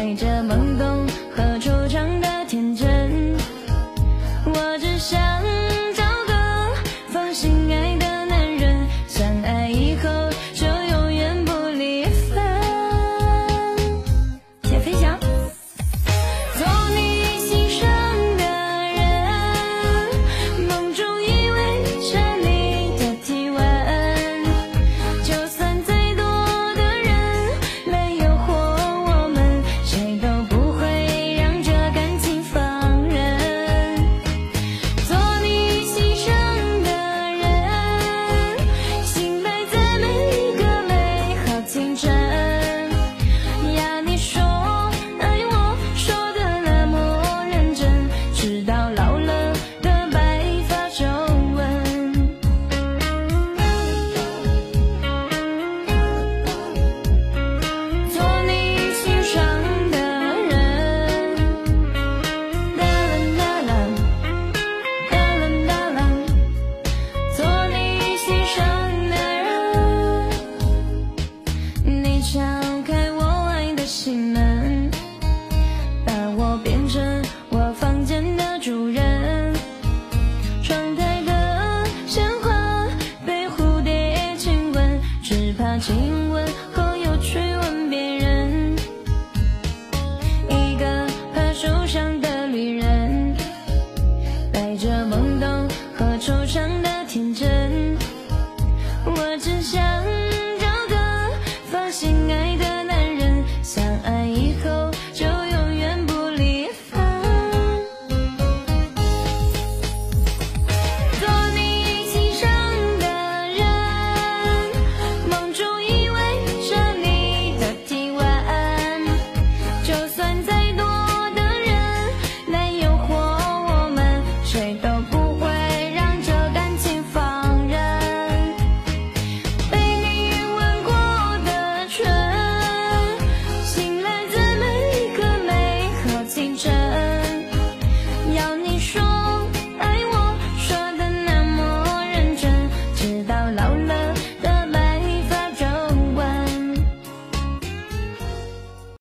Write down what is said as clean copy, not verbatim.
带着懵懂和惆怅的天真。我只想找个放心爱的男人，相爱以后就永远不离分。谢飞翔。做你心上的人，梦中依偎着你的体温，就算再多的人来诱惑我们，谁都不会让这感情放任。做你心上的人，醒来在每一个美好清晨呀，你说爱我说的那么认真，直到老了的白发皱纹。做你心上的人，哒啦哒啦，哒啦哒啦。做你心上的人，你敲开我爱的心门，把我变成我房间的主人。窗台的鲜花被蝴蝶亲吻，只怕亲吻后又去吻别人。一个怕受伤的旅人，带着懵懂和惆怅的天真。我只想找个放心爱